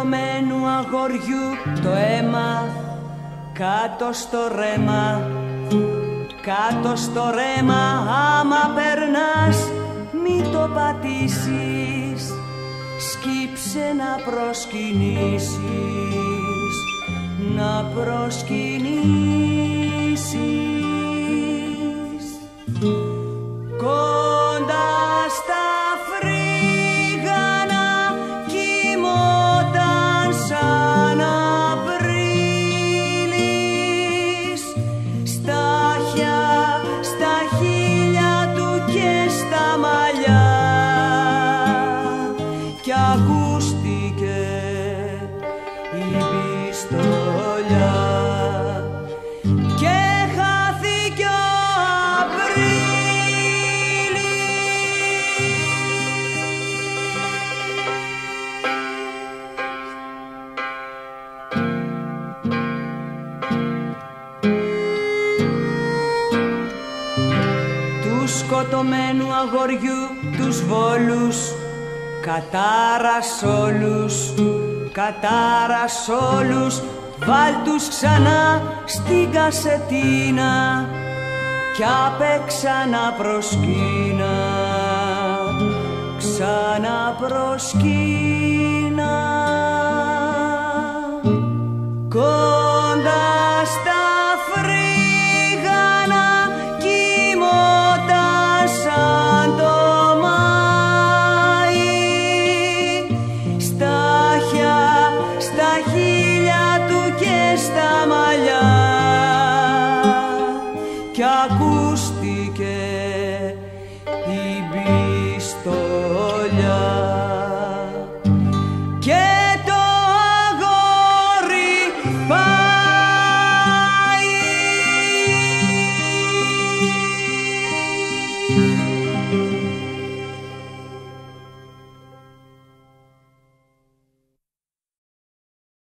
σκοτωμένου αγοριού το αίμα κάτω στο ρέμα, κάτω στο ρέμα. Άμα περνάς μη το πατήσεις, σκύψε να προσκυνήσεις, να προσκυνήσεις. Κοντά στα φρύγανα κοιμόταν σαν Απρίλης, στα χείλια του και στα μαλλιά, κι ακούστηκε η πιστολιά και χάθηκε ο του σκοτωμένου αγοριού τους βόλους κατάρας όλους, κατάρας όλους. Βάλ' τους ξανά στην κασετίνα κι απ' ξαναπροσκύνα, ξαναπροσκύνα. Κοντά στα φρύγανα κοιμόταν σαν το Μάη, στα χείλια του και στα μαλλιά, κι ακούστηκε η πιστολιά.